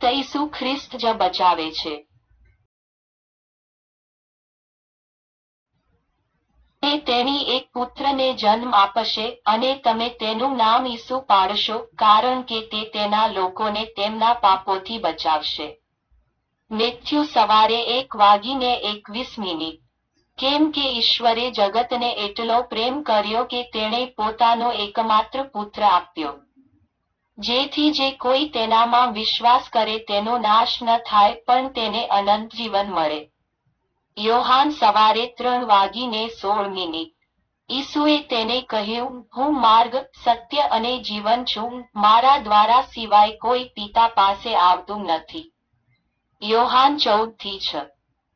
ઈસુ ખ્રિસ્ત જ બચાવે છે. તે તેની એક પુત્રને જન્મ આપશે અને તમે તેનું નામ ઈસુ પાડશો, કારણ કે તે તેના લોકોને તેમના પાપોથી બચાવશે. મેથ્યુ સવારે 1:21. કેમ કે ઈશ્વરે જગતને એટલો પ્રેમ કર્યો કે તેણે પોતાનો એકમાત્ર પુત્ર આપ્યો, જેથી જે કોઈ તેનામાં વિશ્વાસ કરે તેનો નાશ ન થાય પણ તેને અનંત જીવન મળે. યોહાન સવારે 3:16. ઈસુએ તેને કહ્યું, હું માર્ગ, સત્ય અને જીવન છું, મારા દ્વારા સિવાય કોઈ પિતા પાસે આવતું નથી. યોહાન 14:6.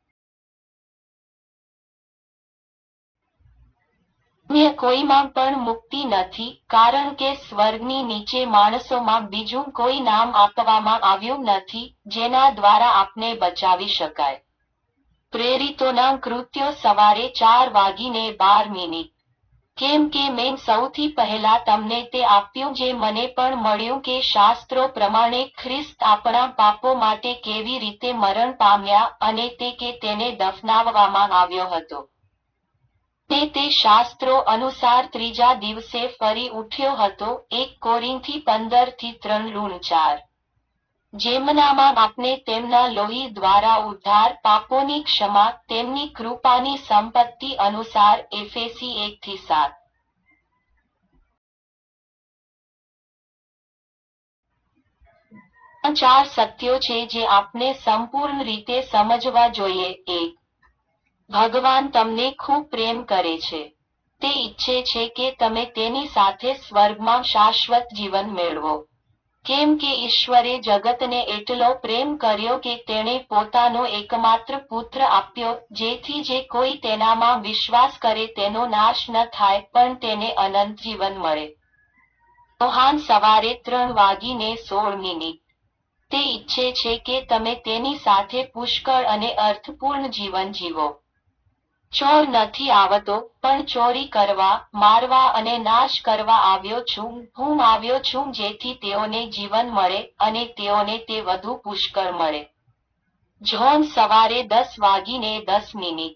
અન્ય કોઈમાં પણ મુક્તિ નથી, કારણ કે સ્વર્ગની નીચે માણસોમાં બીજું કોઈ નામ આપવામાં આવ્યું નથી, જેના દ્વારા આપને બચાવી શકાય. પ્રેરિતોના કૃત્યો સવારે 4:12. કેમ કે મેં સૌથી પહેલા તમને તે આપ્યું જે મને પણ મળ્યું કે શાસ્ત્રો પ્રમાણે ખ્રિસ્ત આપણા પાપો માટે કેવી રીતે મરણ પામ્યા અને તે કે તેને દફનાવવામાં આવ્યો હતો. તે શાસ્ત્રો અનુસાર ત્રીજા દિવસે ફરી ઉઠ્યો હતો. 1 કોરિન્થી 15:3-4. જેમનામાં આપણે તેમના લોહી દ્વારા ઉદ્ધાર, પાપોની ક્ષમા, તેમની કૃપાની સંપત્તિ અનુસાર. એફેસી 1:7. આ 4 સત્યો છે જે આપણે સંપૂર્ણ રીતે સમજવા જોઈએ. 1. ભગવાન તમને ખૂબ પ્રેમ કરે છે. તે ઈચ્છે છે કે તમે તેની સાથે સ્વર્ગમાં શાશ્વત જીવન મેળવો. કેમ કે ઈશ્વરે જગતને એટલો પ્રેમ કર્યો કે તેણે પોતાનો એકમાત્ર પુત્ર આપ્યો, જેથી જે કોઈ તેનામાં વિશ્વાસ કરે તેનો નાશ ન થાય પણ તેને અનંત જીવન મળે. યોહાન સવારે 3:16. તે ઈચ્છે છે કે તમે તેની સાથે પુષ્કળ અને અર્થપૂર્ણ જીવન જીવો. ચોર નથી આવતો, પણ ચોરી કરવા, મારવા અને નાશ કરવા આવ્યો છું. હું આવ્યો છું જેથી તેઓને જીવન મળે અને તેઓને તે વધુ પુષ્કળ મળે. જ્હોન સવારે 10:10.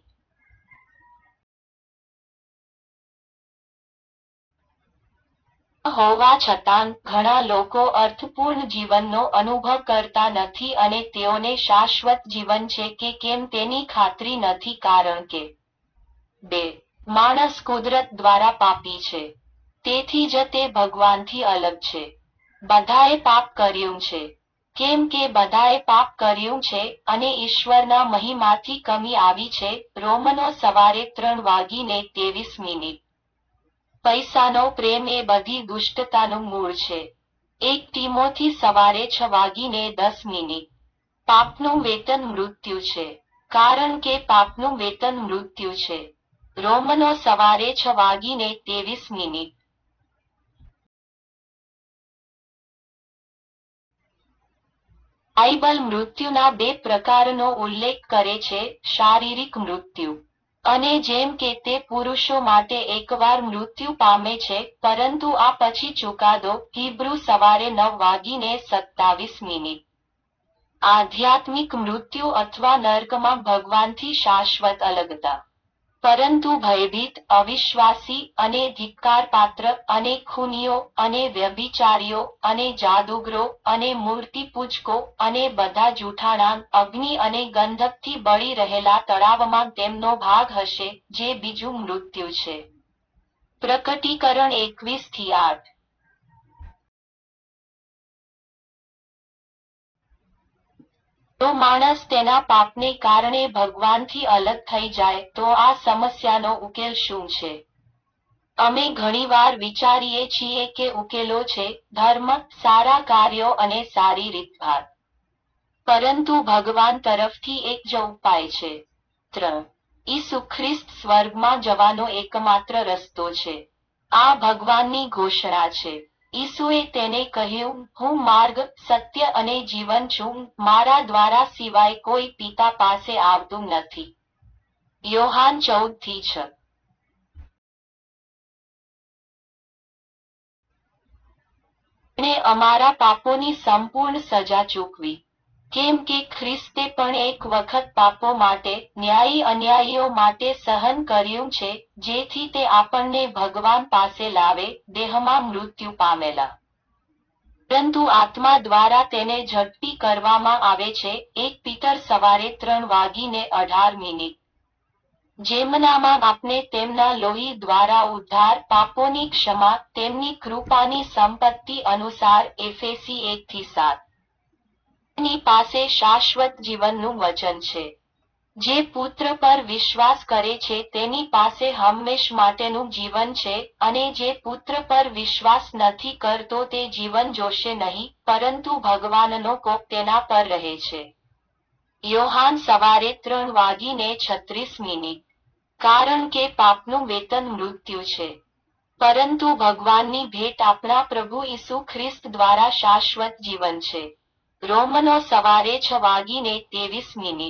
હોવા છતાં, ઘણા લોકો અર્થપૂર્ણ જીવનનો અનુભવ કરતા નથી અને તેઓને શાશ્વત જીવન છે કે કેમ તેની ખાતરી નથી કારણ કે 2. માણસ કુદરત દ્વારા પાપી છે. તેથી જ તે ભગવાનથી અલગ છે. બધાએ પાપ કર્યું છે. કેમ કે બધાએ પાપ કર્યું છે અને ઈશ્વરના મહિમાથી કમી આવી છે. રોમનો સવારે 3:23. પૈસાનો પ્રેમ એ બધી દુષ્ટતાનું મૂળ છે. 1 તિમોથી સવારે 6:10. પાપનું વેતન મૃત્યુ છે, કારણ કે પાપનું વેતન મૃત્યુ છે. રોમનો સવારે 6:23. બાઇબલ મૃત્યુના 2 પ્રકારનો ઉલ્લેખ કરે છે, શારીરિક મૃત્યુ અને જેમ કે તે પુરુષો માટે એકવાર મૃત્યુ પામે છે, પરંતુ આ પછી ચુકાદો. હિબ્રુ સવારે 9:27. આધ્યાત્મિક મૃત્યુ અથવા નર્કમાં ભગવાનથી શાશ્વત અલગતા. પરંતુ ભયભીત, અવિશ્વાસી અને ધિક્કારપાત્ર અને ખૂનીઓ અને વ્યભિચારીઓ અને જાદુગરો અને મૂર્તિપૂજકો અને બધા જૂઠાણા અગ્નિ અને ગંધકથી બળી રહેલા તળાવમાં તેમનો ભાગ હશે, જે બીજું મૃત્યુ છે. પ્રકટીકરણ 21:8. જો માણસ તેના પાપને કારણે ભગવાનથી અલગ થઈ જાય તો આ સમસ્યાનો ઉકેલ શું છે? અમે ઘણીવાર વિચારીએ છીએ કે ઉકેલો છે ધર્મ, સારા કાર્યો અને સારી રીતભાત. પરંતુ ભગવાન તરફથી એક જ ઉપાય છે. 3. ઈસુ ખ્રિસ્ત સ્વર્ગમાં જવાનો એકમાત્ર રસ્તો છે. આ ભગવાનની ઘોષણા છે. ઈસુએ તેને કહ્યું, હું માર્ગ, સત્ય અને જીવન છું, મારા દ્વારા સિવાય કોઈ પિતા પાસે આવતું નથી. યોહાન 14:6. તેણે અમારા પાપોની સંપૂર્ણ સજા ચૂકવી. કેમ કે ખ્રિસ્તે પણ એક વખત પાપો માટે, ન્યાયી અન્યાયીઓ માટે સહન કર્યું છે, જેથી તે આપણને ભગવાન પાસે લાવે, દેહમાં મૃત્યુ પામેલા, પરંતુ આત્મા દ્વારા તેને ઝડપી કરવામાં આવે છે. 1 પીટર સવારે 3:18 જેમનામાં આપણે તેમના લોહી દ્વારા ઉદ્ધાર, પાપોની ક્ષમા, તેમની કૃપાની સંપત્તિ અનુસાર. એફેસી 1:7 તેની પાસે શાશ્વત જીવનનું વચન છે. જે પુત્ર પર વિશ્વાસ કરે છે તેની પાસે હંમેશ માટેનું જીવન છે, અને જે પુત્ર પર વિશ્વાસ નથી કરતો તે જીવન જોશે નહીં, પરંતુ ભગવાનનો કોપ તેના પર રહે છે. યોહાન સવારે 3:36 કારણ કે પાપનું વેતન મૃત્યુ છે, પરંતુ ભગવાનની ભેટ આપણા પ્રભુ ઈસુ ખ્રિસ્ત દ્વારા શાશ્વત જીવન છે. રોમનો સવારે 6:23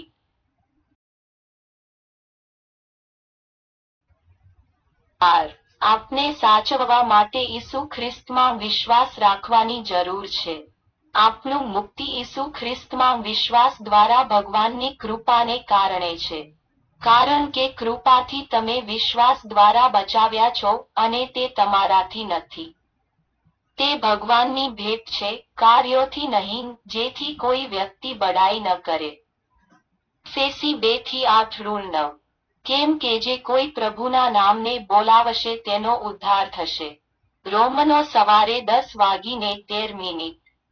આપને સાચવવા માટે ઈસુ ખ્રિસ્તમાં વિશ્વાસ રાખવાની જરૂર છે. આપનું મુક્તિ ઈસુ ખ્રિસ્તમાં વિશ્વાસ દ્વારા ભગવાનની કૃપાને કારણે છે. કારણ કે કૃપાથી તમે વિશ્વાસ દ્વારા બચાવ્યા છો, અને તે તમારાથી નથી. તે ભગવાનની ભેટ છે, કાર્યોથી નહીં, જેથી કોઈ વ્યક્તિ બડાઈ ન કરે. એફેસી 2:8-9 કેમ કે જે કોઈ પ્રભુના નામને બોલાવશે તેનો ઉદ્ધાર થશે. રોમનો સવારે 10:13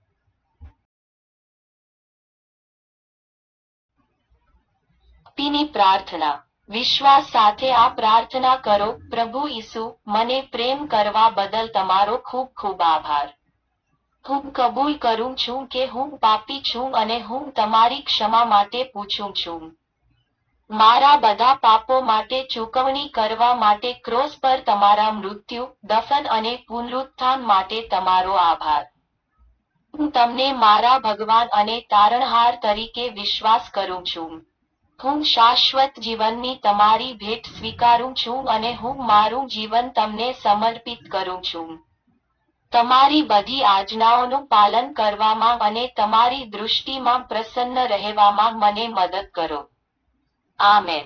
ભક્તિની પ્રાર્થના. વિશ્વાસ સાથે આ પ્રાર્થના કરો: પ્રભુ ઈસુ, મને પ્રેમ કરવા બદલ તમારો ખૂબ ખૂબ આભાર. હું કબૂલ કરું છું કે હું પાપી છું અને હું તમારી ક્ષમા માટે પૂછું છું. મારા બધા પાપો માટે ચૂકવણી કરવા માટે ક્રોસ પર તમારા મૃત્યુ, દફન અને પુનરુત્થાન માટે તમારો આભાર. હું તમને મારા ભગવાન અને તારણહાર તરીકે વિશ્વાસ કરું છું. હું શાશ્વત જીવનની તમારી ભેટ સ્વીકારું છું અને હું મારું જીવન તમને સમર્પિત કરું છું. તમારી બધી આજ્ઞાઓનું પાલન કરવામાં અને તમારી દૃષ્ટિમાં પ્રસન્ન રહેવામાં મને મદદ કરો. આમેન.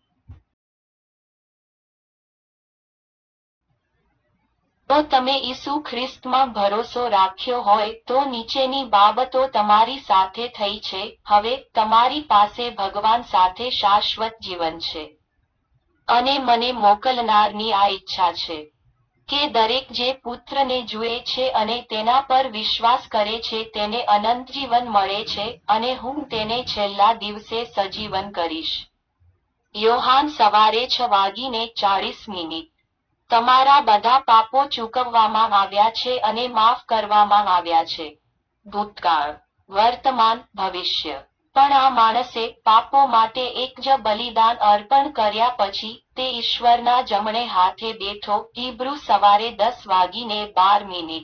જો તમે ઈસુ ખ્રિસ્તમાં ભરોસો રાખ્યો હોય તો નીચેની બાબતો તમારી સાથે થઈ છે. હવે, તમારી પાસે ભગવાન સાથે શાશ્વત જીવન છે. અને મને મોકલનારની આ ઈચ્છા છે કે દરેક જે પુત્રને જુએ છે અને તેના પર વિશ્વાસ કરે છે તેને અનંત જીવન મળે છે, અને હું તેને છેલ્લા દિવસે સજીવન કરીશ. યોહાન સવારે 6:40 તમારા બધા પાપો ચૂકવવામાં આવ્યા છે અને માફ કરવામાં આવ્યા છે. ભૂતકાળ, વર્તમાન, ભવિષ્ય. પણ આ માણસે પાપો માટે એક જ બલિદાન અર્પણ કર્યા પછી તે ઈશ્વરના જમણે હાથે બેઠો. હિબ્રુ સવારે 10:12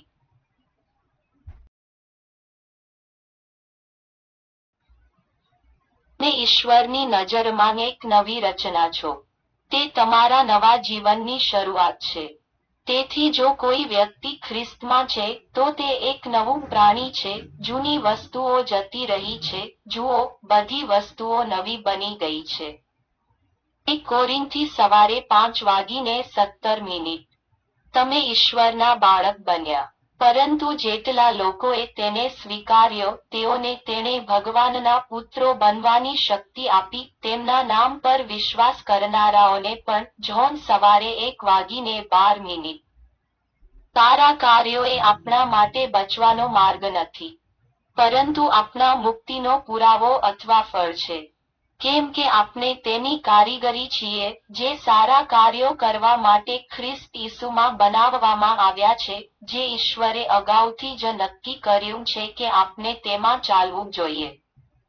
ને ઈશ્વરની નજરમાં એક નવી રચના છો. તે તમારા નવા જીવનની શરૂઆત છે. તેથી જો કોઈ વ્યક્તિ ખ્રિસ્તમાં છે તો તે એક નવું પ્રાણી છે, જૂની વસ્તુઓ જતી રહી છે, જુઓ, બધી વસ્તુઓ નવી બની ગઈ છે. 1 કોરિન્થી સવારે 5:17 તમે ઈશ્વરના બાળક બન્યા. પરંતુ જેટલા લોકોએ તેને સ્વીકાર્યો તેઓને તેણે ભગવાનના પુત્રો બનવાની શક્તિ આપી, તેમના નામ પર વિશ્વાસ કરનારાઓને પણ. જ્હોન સવારે 1:12 સારા કાર્યો એ આપણા માટે બચવાનો માર્ગ નથી, પરંતુ આપણા મુક્તિનો પુરાવો અથવા ફળ છે. કેમ કે આપણે તેની કારીગરી છીએ, જે સારા કાર્યો કરવા માટે ખ્રિસ્ત ઈસુમાં બનાવવામાં આવ્યા છે, જે ઈશ્વરે અગાઉથી જ નક્કી કર્યું છે કે આપણે તેમાં ચાલવું જોઈએ.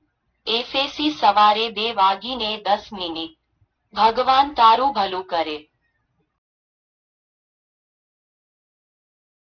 એફેસી સવારે 2:10 ભગવાન તારું ભલું કરે.